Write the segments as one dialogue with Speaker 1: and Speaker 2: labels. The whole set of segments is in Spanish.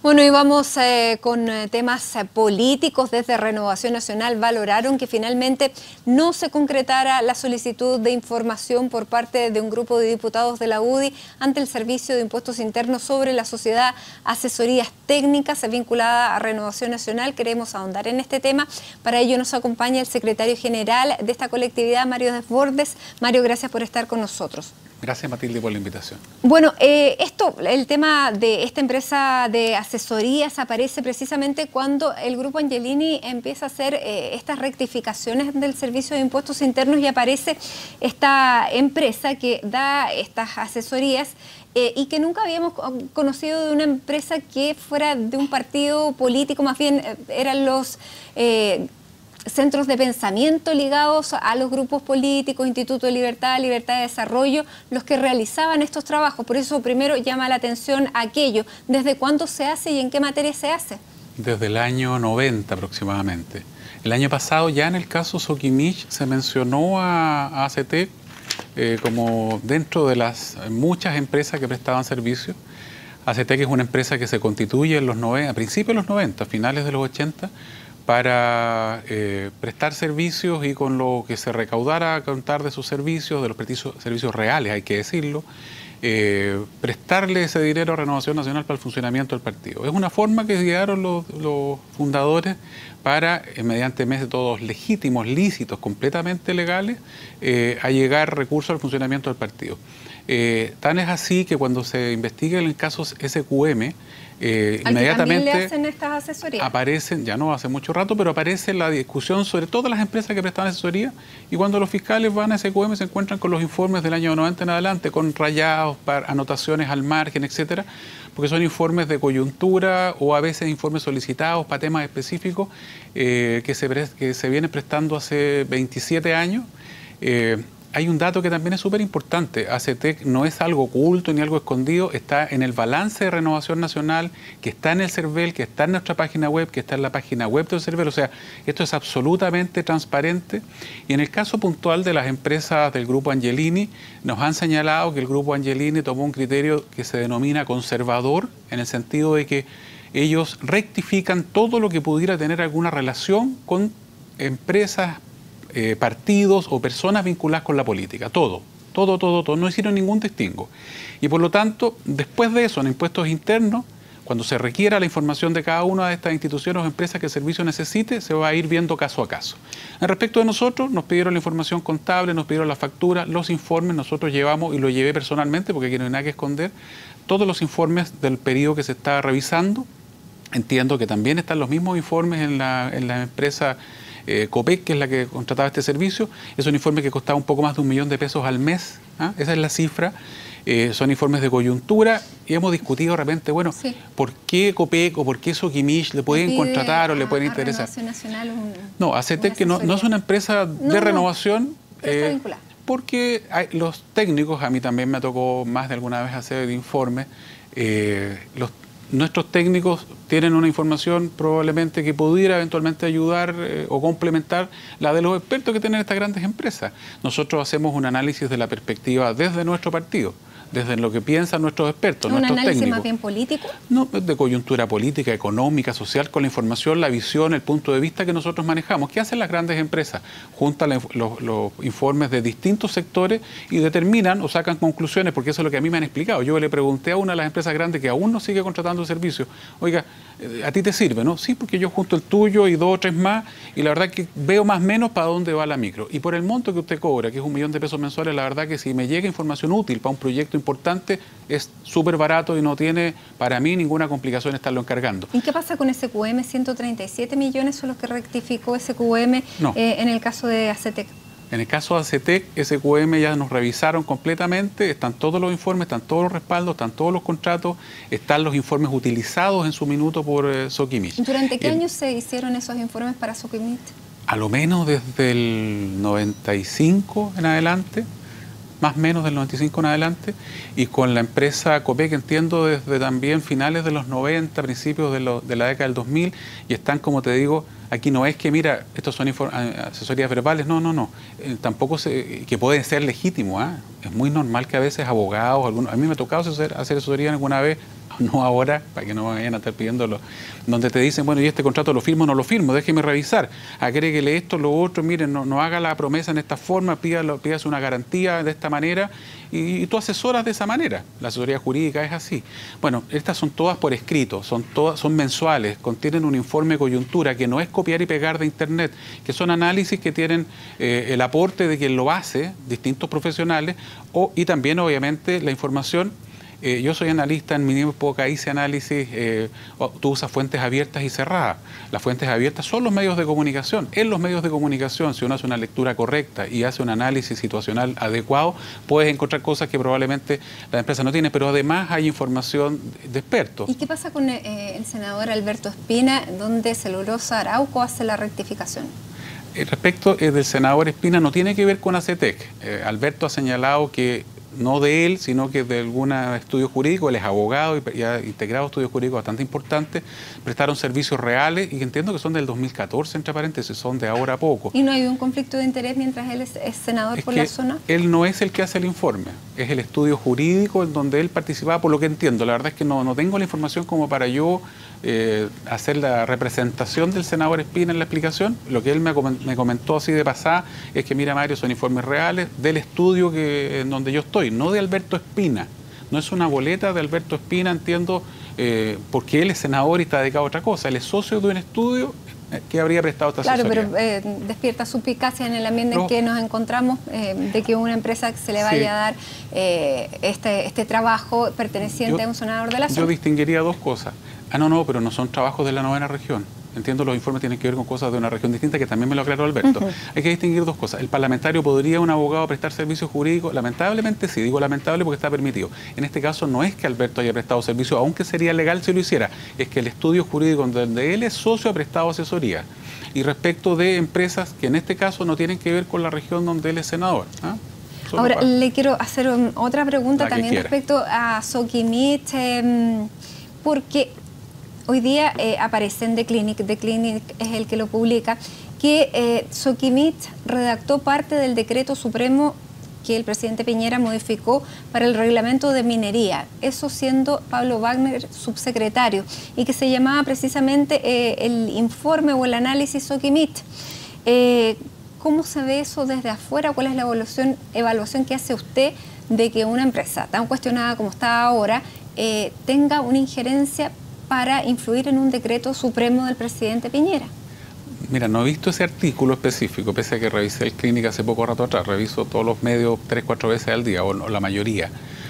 Speaker 1: Bueno, y vamos con temas políticos. Desde Renovación Nacional valoraron que finalmente no se concretara la solicitud de información por parte de un grupo de diputados de la UDI ante el Servicio de Impuestos Internos sobre la sociedad Asesorías Técnicas vinculada a Renovación Nacional. Queremos ahondar en este tema. Para ello nos acompaña el secretario general de esta colectividad, Mario Desbordes. Mario, gracias por estar con nosotros.
Speaker 2: Gracias, Matilde, por la invitación.
Speaker 1: Bueno, el tema de esta empresa de asesorías aparece precisamente cuando el Grupo Angelini empieza a hacer estas rectificaciones del Servicio de Impuestos Internos y aparece esta empresa que da estas asesorías y que nunca habíamos conocido de una empresa que fuera de un partido político, más bien eran los centros de pensamiento ligados a los grupos políticos, Instituto de Libertad, Libertad de Desarrollo, los que realizaban estos trabajos. Por eso primero llama la atención aquello. ¿Desde cuándo se hace y en qué materia se hace?
Speaker 2: Desde el año 90 aproximadamente. El año pasado ya en el caso Soquimich se mencionó a ACETEC como dentro de las muchas empresas que prestaban servicios. ACETEC es una empresa que se constituye en los 90, a principios de los 90, finales de los 80, para prestar servicios y con lo que se recaudara a contar de sus servicios, de los servicios reales, hay que decirlo, prestarle ese dinero a Renovación Nacional para el funcionamiento del partido. Es una forma que llegaron los fundadores para, mediante métodos legítimos, lícitos, completamente legales, a llegar recursos al funcionamiento del partido. Tan es así que cuando se investiga en casos SQM, inmediatamente
Speaker 1: le hacen estas asesorías.
Speaker 2: Aparecen, ya no hace mucho rato, pero aparece la discusión sobre todas las empresas que prestan asesoría, y cuando los fiscales van a SQM se encuentran con los informes del año 90 en adelante, con rayados, anotaciones al margen, etcétera, porque son informes de coyuntura o a veces informes solicitados para temas específicos que se vienen prestando hace 27 años. Hay un dato que también es súper importante. ACETEC no es algo oculto ni algo escondido, está en el balance de Renovación Nacional, que está en el CERVEL, que está en nuestra página web, que está en la página web del CERVEL. O sea, esto es absolutamente transparente. Y en el caso puntual de las empresas del Grupo Angelini, nos han señalado que el Grupo Angelini tomó un criterio que se denomina conservador, en el sentido de que ellos rectifican todo lo que pudiera tener alguna relación con empresas, partidos o personas vinculadas con la política, todo, no hicieron ningún distingo. Y por lo tanto, después de eso, en impuestos internos, cuando se requiera la información de cada una de estas instituciones o empresas que el servicio necesite, se va a ir viendo caso a caso. En respecto de nosotros, nos pidieron la información contable, nos pidieron la factura, los informes, nosotros llevamos, y lo llevé personalmente porque aquí no hay nada que esconder, todos los informes del periodo que se está revisando. Entiendo que también están los mismos informes en la empresa COPEC, que es la que contrataba este servicio. Es un informe que costaba un poco más de $1 millón al mes, ¿ah? Esa es la cifra. Son informes de coyuntura y hemos discutido de repente, bueno, sí, ¿por qué COPEC o por qué Soquimich le pueden contratar o le pueden interesar? No, ACETEC, que no es una empresa de renovación, porque los técnicos, a mí también me tocó más de alguna vez hacer informes, nuestros técnicos tienen una información probablemente que pudiera eventualmente ayudar o complementar la de los expertos que tienen estas grandes empresas. Nosotros hacemos un análisis de la perspectiva desde nuestro partido, desde lo que piensan nuestros expertos, nuestros técnicos. ¿Un análisis más bien político? No, de coyuntura política, económica, social, con la información, la visión, el punto de vista que nosotros manejamos. ¿Qué hacen las grandes empresas? Juntan los informes de distintos sectores y determinan o sacan conclusiones, porque eso es lo que a mí me han explicado. Yo le pregunté a una de las empresas grandes que aún no sigue contratando el servicio, oiga, ¿a ti te sirve, no? Sí, porque yo junto el tuyo y 2 o 3 más, y la verdad que veo más o menos para dónde va la micro. Y por el monto que usted cobra, que es $1 millón mensuales, la verdad que si me llega información útil para un proyecto importante, es súper barato y no tiene para mí ninguna complicación estarlo encargando.
Speaker 1: ¿Y qué pasa con SQM? 137 millones son los que rectificó SQM en el caso de ACETEC.
Speaker 2: En el caso de ACETEC, SQM ya nos revisaron completamente, están todos los informes, están todos los respaldos, están todos los contratos, están los informes utilizados en su minuto por Soquimich.
Speaker 1: ¿Durante qué años se hicieron esos informes para Soquimich?
Speaker 2: A lo menos desde el 95 en adelante, más o menos del 95 en adelante, y con la empresa COPEC, entiendo, desde también finales de los 90, principios de la década del 2000, y están, como te digo, aquí no es que, mira, estos son asesorías verbales, no, tampoco que pueden ser legítimos, ¿eh? Es muy normal que a veces abogados, a mí me ha tocado hacer asesoría alguna vez no ahora, para que no me vayan a estar pidiéndolo, donde te dicen, bueno, ¿y este contrato lo firmo o no lo firmo? Déjeme revisar, agréguele esto, lo otro, miren, no haga la promesa en esta forma, pídase una garantía de esta manera, y tú asesoras de esa manera. La asesoría jurídica es así. Bueno, estas son todas por escrito, son mensuales, contienen un informe de coyuntura que no es copiar y pegar de internet, que son análisis que tienen el aporte de quien lo hace, distintos profesionales, y también obviamente la información. Yo soy analista, en mi época hice análisis, tú usas fuentes abiertas y cerradas. Las fuentes abiertas son los medios de comunicación. En los medios de comunicación, si uno hace una lectura correcta y hace un análisis situacional adecuado, puedes encontrar cosas que probablemente la empresa no tiene, pero además hay información de expertos.
Speaker 1: ¿Y qué pasa con el senador Alberto Espina, donde Celulosa Arauco hace la rectificación?
Speaker 2: Respecto del senador Espina, no tiene que ver con ACETEC. Alberto ha señalado que no de él, sino que de algún estudio jurídico, él es abogado y ha integrado estudios jurídicos bastante importantes, prestaron servicios reales y entiendo que son del 2014, entre paréntesis, son de ahora a poco.
Speaker 1: ¿Y no hay un conflicto de interés mientras él es senador por la zona?
Speaker 2: Él no es el que hace el informe, es el estudio jurídico en donde él participaba, por lo que entiendo. La verdad es que no tengo la información como para yo hacer la representación del senador Espina en la explicación. Lo que él me comentó así de pasada es que, mira, Mario, son informes reales del estudio en donde yo estoy, no de Alberto Espina. No es una boleta de Alberto Espina, entiendo, porque él es senador y está dedicado a otra cosa. Él es socio de un estudio que habría prestado esta asesoría.
Speaker 1: Claro, pero despierta suspicacia en el ambiente en que nos encontramos de que una empresa se le vaya a dar este trabajo perteneciente a un senador de la zona.
Speaker 2: Yo distinguiría dos cosas. Pero no son trabajos de la 9ª región. Entiendo, los informes tienen que ver con cosas de una región distinta, que también me lo aclaró Alberto. Hay que distinguir dos cosas. ¿El parlamentario podría, un abogado, prestar servicios jurídicos? Lamentablemente sí, digo lamentable porque está permitido. En este caso no es que Alberto haya prestado servicio, aunque sería legal si lo hiciera, es que el estudio jurídico donde él es socio ha prestado asesoría. Y respecto de empresas que en este caso no tienen que ver con la región donde él es senador.
Speaker 1: Ahora, le quiero hacer otra pregunta también respecto a Sokimich, porque hoy día aparece en The Clinic es el que lo publica, que Sokimich redactó parte del decreto supremo que el presidente Piñera modificó para el reglamento de minería, eso siendo Pablo Wagner subsecretario, y que se llamaba precisamente el informe o el análisis Sokimich. ¿Cómo se ve eso desde afuera? ¿Cuál es la evaluación que hace usted de que una empresa tan cuestionada como está ahora tenga una injerencia para influir en un decreto supremo del presidente Piñera?
Speaker 2: Mira, no he visto ese artículo específico, pese a que revisé el Clínica hace poco rato atrás, reviso todos los medios 3-4 veces al día, o la mayoría.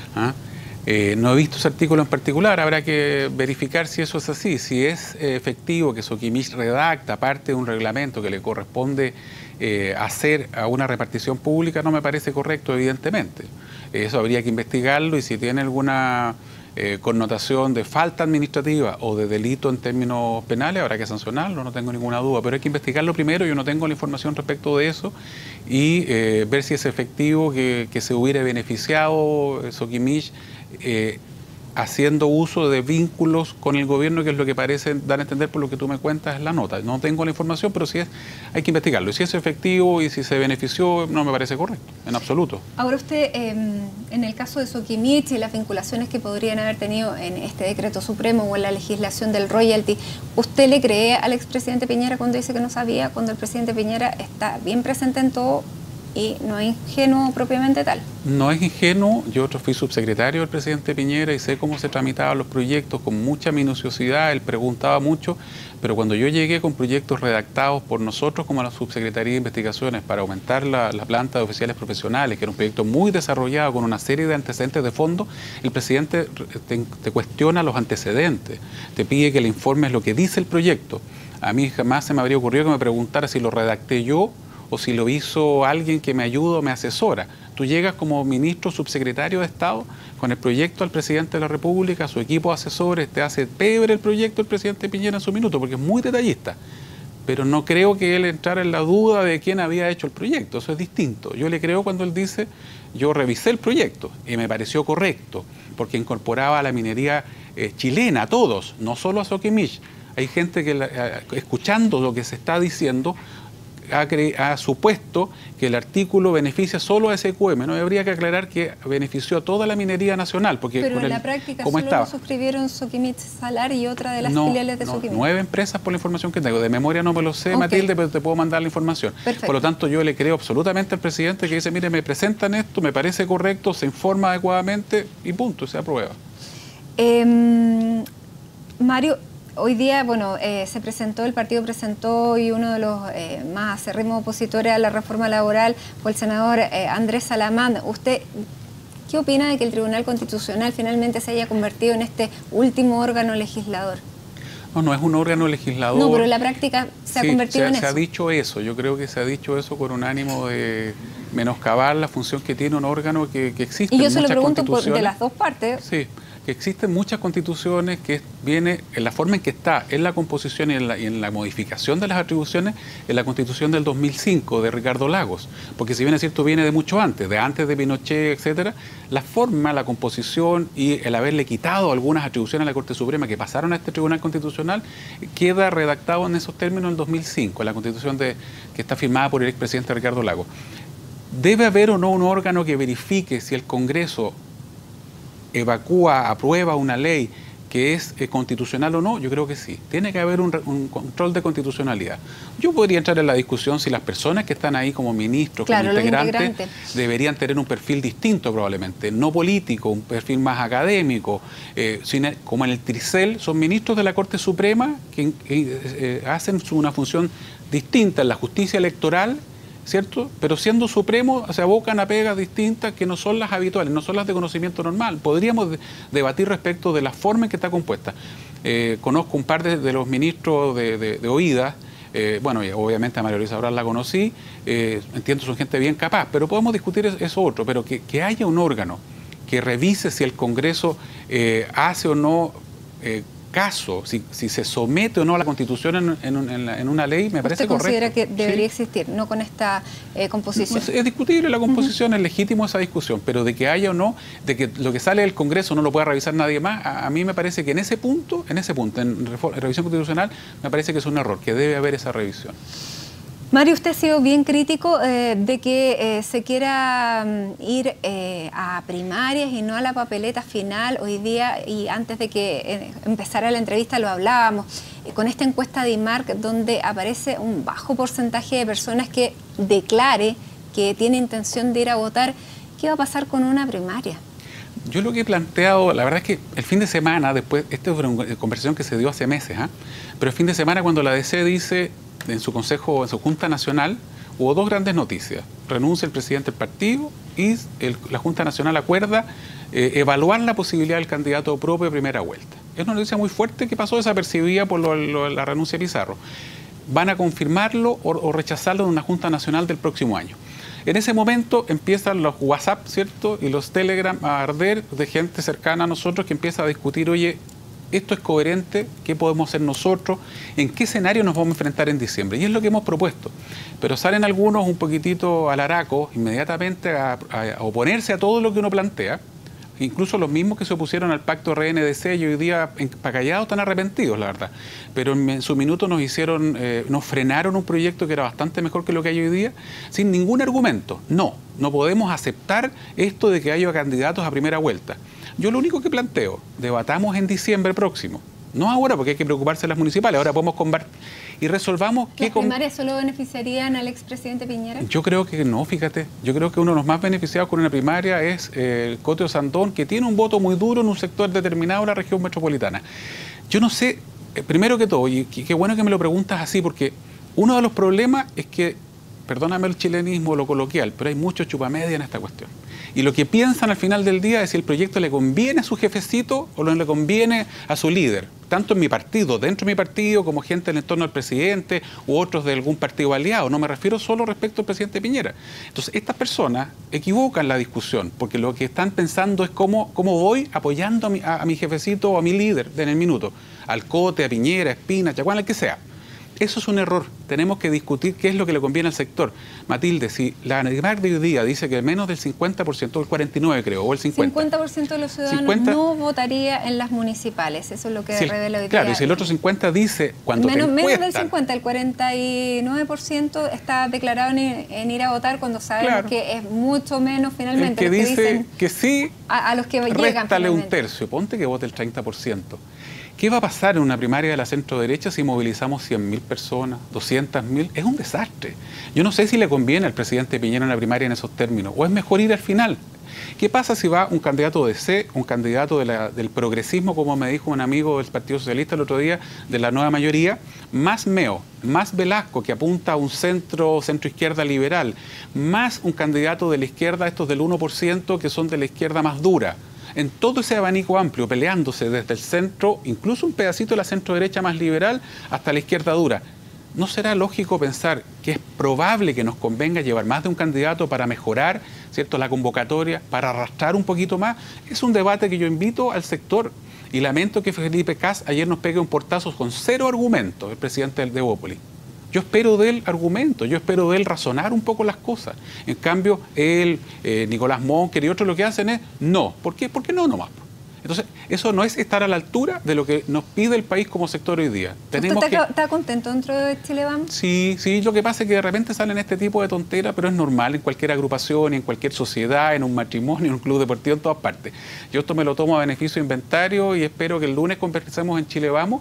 Speaker 2: No he visto ese artículo en particular, habrá que verificar si eso es así, si es efectivo que Sokimich redacta parte de un reglamento que le corresponde hacer a una repartición pública, no me parece correcto, evidentemente. Eso habría que investigarlo y si tiene alguna connotación de falta administrativa o de delito en términos penales, habrá que sancionarlo, no tengo ninguna duda, pero hay que investigarlo primero. Yo no tengo la información respecto de eso y ver si es efectivo que se hubiera beneficiado Sokimich haciendo uso de vínculos con el gobierno, que es lo que parece dar a entender por lo que tú me cuentas en la nota. No tengo la información, pero sí hay que investigarlo. Y si es efectivo y si se benefició, no me parece correcto, en absoluto.
Speaker 1: Ahora usted, en el caso de Sokimich y las vinculaciones que podrían haber tenido en este decreto supremo o en la legislación del royalty, ¿usted le cree al expresidente Piñera cuando dice que no sabía, cuando el presidente Piñera está bien presente en todo y no es ingenuo propiamente tal?
Speaker 2: No es ingenuo. Yo fui subsecretario del presidente Piñera y sé cómo se tramitaban los proyectos con mucha minuciosidad. Él preguntaba mucho, pero cuando yo llegué con proyectos redactados por nosotros como la Subsecretaría de Investigaciones para aumentar la planta de oficiales profesionales, que era un proyecto muy desarrollado con una serie de antecedentes de fondo, el presidente te cuestiona los antecedentes, te pide que le informes lo que dice el proyecto. A mí jamás se me habría ocurrido que me preguntara si lo redacté yo o si lo hizo alguien que me ayuda o me asesora. Tú llegas como ministro subsecretario de Estado con el proyecto al presidente de la República, su equipo de asesores, te hace pebre el proyecto el presidente Piñera en su minuto, porque es muy detallista. Pero no creo que él entrara en la duda de quién había hecho el proyecto, eso es distinto. Yo le creo cuando él dice, yo revisé el proyecto y me pareció correcto, porque incorporaba a la minería chilena, a todos, no solo a Sokimich. Hay gente que, escuchando lo que se está diciendo, ha supuesto que el artículo beneficia solo a SQM, ¿no? Habría que aclarar que benefició a toda la minería nacional. Porque
Speaker 1: pero en la práctica solo lo suscribieron Soquimich Salar y otra de las filiales de Soquimich.
Speaker 2: 9 empresas por la información que tengo. De memoria no me lo sé, Matilde, pero te puedo mandar la información.
Speaker 1: Perfecto.
Speaker 2: Por lo tanto, yo le creo absolutamente al presidente que dice, mire, me presentan esto, me parece correcto, se informa adecuadamente y punto, se aprueba.
Speaker 1: Mario, hoy día, bueno, el partido presentó y uno de los más acérrimos opositores a la reforma laboral fue el senador Andrés Salamán. ¿Usted qué opina de que el Tribunal Constitucional finalmente se haya convertido en este último órgano legislador?
Speaker 2: No es un órgano legislador.
Speaker 1: No, pero en la práctica se ha convertido en eso.
Speaker 2: Se ha dicho eso, yo creo que se ha dicho eso con un ánimo de menoscabar la función que tiene un órgano que existe.
Speaker 1: Y yo se lo pregunto de las dos partes.
Speaker 2: Sí, que existen muchas constituciones, que viene en la forma en que está, en la composición y en la modificación de las atribuciones, en la Constitución del 2005 de Ricardo Lagos, porque si bien es cierto viene de mucho antes de Pinochet, etcétera, la forma, la composición y el haberle quitado algunas atribuciones a la Corte Suprema que pasaron a este Tribunal Constitucional, queda redactado en esos términos en el 2005, en la Constitución que está firmada por el expresidente Ricardo Lagos. ¿Debe haber o no un órgano que verifique si el Congreso aprueba una ley que es constitucional o no? Yo creo que sí. Tiene que haber un control de constitucionalidad. Yo podría entrar en la discusión si las personas que están ahí como ministros, como integrantes, deberían tener un perfil distinto probablemente, no político, un perfil más académico. Como en el Tricel, son ministros de la Corte Suprema que hacen una función distinta en la justicia electoral, ¿cierto? Pero siendo supremo se abocan a pegas distintas que no son las habituales, no son las de conocimiento normal. Podríamos debatir respecto de la forma en que está compuesta. Conozco un par de los ministros de OIDA, bueno, y obviamente a María Luisa Abral la conocí, entiendo son gente bien capaz, pero podemos discutir eso otro, pero que haya un órgano que revise si el Congreso hace o no caso, si se somete o no a la Constitución en una ley, me parece correcto.
Speaker 1: ¿Usted considera que debería existir, no con esta composición?
Speaker 2: Es discutible la composición, es legítimo esa discusión, pero de que haya o no, de que lo que sale del Congreso no lo pueda revisar nadie más, a mí me parece que en ese punto, en revisión constitucional, me parece que es un error, que debe haber esa revisión.
Speaker 1: Mario, usted ha sido bien crítico de que se quiera ir a primarias y no a la papeleta final hoy día, y antes de que empezara la entrevista lo hablábamos, con esta encuesta de IMARC donde aparece un bajo porcentaje de personas que declare que tiene intención de ir a votar. ¿Qué va a pasar con una primaria?
Speaker 2: Yo lo que he planteado, la verdad es que el fin de semana, después, esta es una conversación que se dio hace meses, pero el fin de semana cuando la DC dice en su consejo, en su Junta Nacional, hubo dos grandes noticias. Renuncia el presidente del partido y la Junta Nacional acuerda evaluar la posibilidad del candidato propio de primera vuelta. Es una noticia muy fuerte que pasó desapercibida por la renuncia de Pizarro. Van a confirmarlo o rechazarlo en una Junta Nacional del próximo año. En ese momento empiezan los WhatsApp, ¿cierto? Y los Telegram a arder de gente cercana a nosotros que empieza a discutir, oye, ¿esto es coherente? ¿Qué podemos hacer nosotros? ¿En qué escenario nos vamos a enfrentar en diciembre? Y es lo que hemos propuesto. Pero salen algunos un poquitito alaracos inmediatamente a oponerse a todo lo que uno plantea. Incluso los mismos que se opusieron al pacto RNDC y hoy día callados están arrepentidos, la verdad. Pero en su minuto nos frenaron un proyecto que era bastante mejor que lo que hay hoy día, sin ningún argumento. No podemos aceptar esto de que haya candidatos a primera vuelta. Yo lo único que planteo, debatamos en diciembre próximo. No ahora, porque hay que preocuparse de las municipales. Ahora podemos combatir y resolvamos qué...
Speaker 1: ¿Las primarias solo beneficiarían al expresidente Piñera?
Speaker 2: Yo creo que no, fíjate. Yo creo que uno de los más beneficiados con una primaria es el Coteo Sandón, que tiene un voto muy duro en un sector determinado de la región metropolitana. Yo no sé, primero que todo, y qué bueno que me lo preguntas así, porque uno de los problemas es que, perdóname el chilenismo, lo coloquial, pero hay mucho chupamedia en esta cuestión. Y lo que piensan al final del día es si el proyecto le conviene a su jefecito o no le conviene a su líder. Tanto en mi partido, dentro de mi partido, como gente en el entorno del presidente u otros de algún partido aliado. No me refiero solo respecto al presidente Piñera. Entonces, estas personas equivocan la discusión, porque lo que están pensando es cómo voy apoyando a mi jefecito o a mi líder en el minuto. Al Cote, a Piñera, a Espina, Chacuán, al que sea. Eso es un error. Tenemos que discutir qué es lo que le conviene al sector. Matilde, si la ANEMAR de hoy día dice que menos del 50%, el 49 creo, o el 50%.
Speaker 1: 50% de los ciudadanos no votaría en las municipales. Eso es lo que revela hoy día.
Speaker 2: Claro, y si el otro 50% dice cuando
Speaker 1: menos del 50%, el 49% está declarado en ir a votar cuando sabemos que es mucho menos finalmente.
Speaker 2: El que dice que sí,
Speaker 1: a los que llegan.
Speaker 2: Réstale un tercio, ponte que vote el 30%. ¿Qué va a pasar en una primaria de la centro-derecha si movilizamos 100.000 personas, 200.000? Es un desastre. Yo no sé si le conviene al presidente Piñera una primaria en esos términos, o es mejor ir al final. ¿Qué pasa si va un candidato de C, un candidato del progresismo, como me dijo un amigo del Partido Socialista el otro día, de la nueva mayoría, más Meo, más Velasco, que apunta a un centro-izquierda liberal, más un candidato de la izquierda, estos del 1%, que son de la izquierda más dura? En todo ese abanico amplio, peleándose desde el centro, incluso un pedacito de la centro-derecha más liberal, hasta la izquierda dura. ¿No será lógico pensar que es probable que nos convenga llevar más de un candidato para mejorar, ¿cierto?, la convocatoria, para arrastrar un poquito más? Es un debate que yo invito al sector y lamento que Felipe Kast ayer nos pegue un portazo con 0 argumentos, el presidente de Evópolis. Yo espero de él argumentos, yo espero de él razonar un poco las cosas. En cambio, él, Nicolás Monker y otros lo que hacen es no. ¿Por qué? Porque no nomás. Entonces, eso no es estar a la altura de lo que nos pide el país como sector hoy día.
Speaker 1: ¿Está contento dentro de Chile Vamos?
Speaker 2: Sí, lo que pasa es que de repente salen este tipo de tonteras, pero es normal en cualquier agrupación, en cualquier sociedad, en un matrimonio, en un club deportivo, en todas partes. Yo esto me lo tomo a beneficio de inventario y espero que el lunes conversemos en Chile Vamos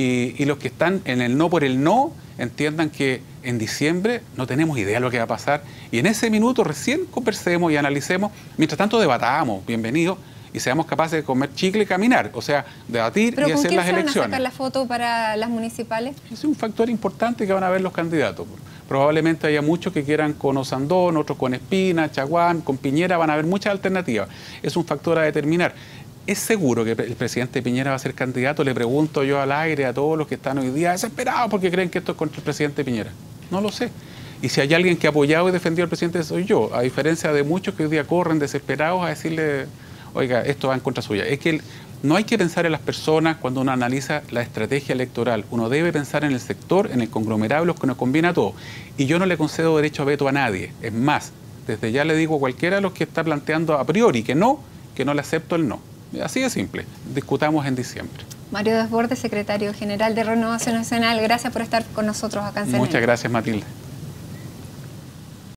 Speaker 2: y los que están en el no por el no entiendan que en diciembre no tenemos idea de lo que va a pasar y en ese minuto recién conversemos y analicemos, mientras tanto debatamos, bienvenidos, y seamos capaces de comer chicle y caminar, o sea, debatir y hacer las elecciones. ¿Pero con quién se van a sacar
Speaker 1: la foto para las municipales?
Speaker 2: Es un factor importante que van a ver los candidatos. Probablemente haya muchos que quieran con Osandón, otros con Espina, Chaguán, con Piñera, van a haber muchas alternativas. Es un factor a determinar. ¿Es seguro que el presidente Piñera va a ser candidato? Le pregunto yo al aire a todos los que están hoy día desesperados porque creen que esto es contra el presidente Piñera. No lo sé. Y si hay alguien que ha apoyado y defendido al presidente, soy yo, a diferencia de muchos que hoy día corren desesperados a decirle, oiga, esto va en contra suya. Es que no hay que pensar en las personas cuando uno analiza la estrategia electoral. Uno debe pensar en el sector, en el conglomerado, los que nos conviene a todos. Y yo no le concedo derecho a veto a nadie. Es más, desde ya le digo a cualquiera de los que está planteando a priori que no le acepto el no. Así de simple. Discutamos en diciembre.
Speaker 1: Mario Desbordes, secretario general de Renovación Nacional, gracias por estar con nosotros acá en CNN.
Speaker 2: Muchas gracias, Matilde.